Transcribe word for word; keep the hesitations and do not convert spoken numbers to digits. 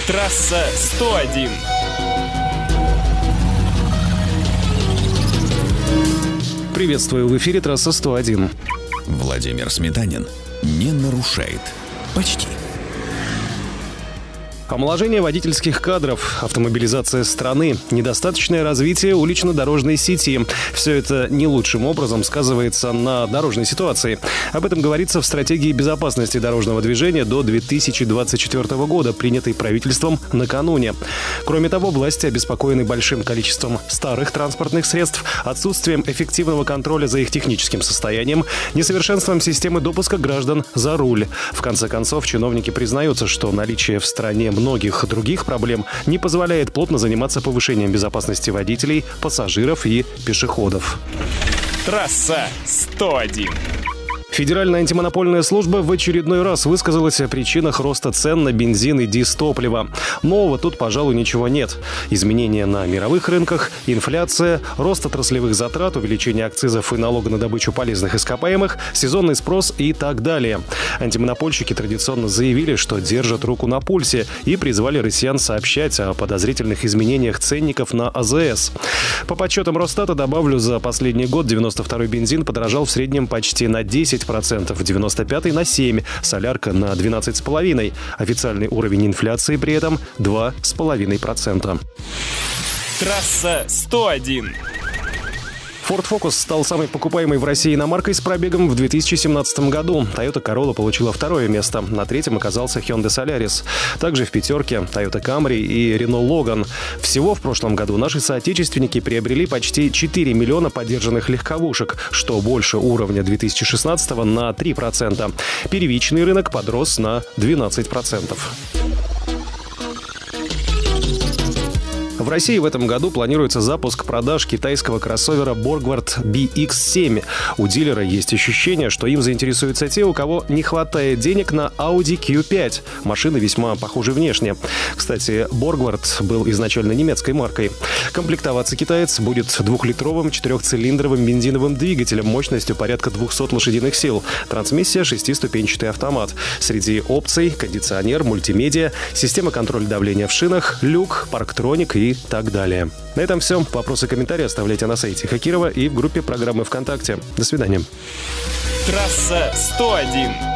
Трасса сто один. Приветствую, в эфире «Трасса сто один». Владимир Сметанин не нарушает. Почти. Омоложение водительских кадров, автомобилизация страны, недостаточное развитие улично-дорожной сети. Все это не лучшим образом сказывается на дорожной ситуации. Об этом говорится в стратегии безопасности дорожного движения до две тысячи двадцать четвёртого года, принятой правительством накануне. Кроме того, власти обеспокоены большим количеством старых транспортных средств, отсутствием эффективного контроля за их техническим состоянием, несовершенством системы допуска граждан за руль. В конце концов, чиновники признаются, что наличие в стране многих других проблем не позволяет плотно заниматься повышением безопасности водителей, пассажиров и пешеходов. Трасса сто один. Федеральная антимонопольная служба в очередной раз высказалась о причинах роста цен на бензин и дизтопливо. Нового тут, пожалуй, ничего нет. Изменения на мировых рынках, инфляция, рост отраслевых затрат, увеличение акцизов и налога на добычу полезных ископаемых, сезонный спрос и так далее. Антимонопольщики традиционно заявили, что держат руку на пульсе и призвали россиян сообщать о подозрительных изменениях ценников на а зэ эс. По подсчетам Росстата, добавлю, за последний год девяносто второй бензин подорожал в среднем почти на десять процентов, девяносто пятый на семь процентов, солярка на двенадцать целых пять десятых процента. Официальный уровень инфляции при этом два целых пять десятых процента. Трасса сто один. Ford Focus стал самой покупаемой в России иномаркой с пробегом в две тысячи семнадцатом году. Toyota Corolla получила второе место. На третьем оказался Hyundai Solaris. Также в пятерке Toyota Camry и Renault Logan. Всего в прошлом году наши соотечественники приобрели почти четыре миллиона подержанных легковушек, что больше уровня две тысячи шестнадцатого на три процента. Первичный рынок подрос на двенадцать процентов. В России в этом году планируется запуск продаж китайского кроссовера Borgward би икс семь. У дилера есть ощущение, что им заинтересуются те, у кого не хватает денег на Audi кью пять. Машины весьма похожи внешне. Кстати, Borgward был изначально немецкой маркой. Комплектоваться китаец будет двухлитровым четырехцилиндровым бензиновым двигателем мощностью порядка двухсот лошадиных сил. Трансмиссия — шестиступенчатый автомат. Среди опций — кондиционер, мультимедиа, система контроля давления в шинах, люк, парктроник и так далее. На этом все. Вопросы и комментарии оставляйте на сайте Хакирова и в группе программы ВКонтакте. До свидания. Трасса сто один.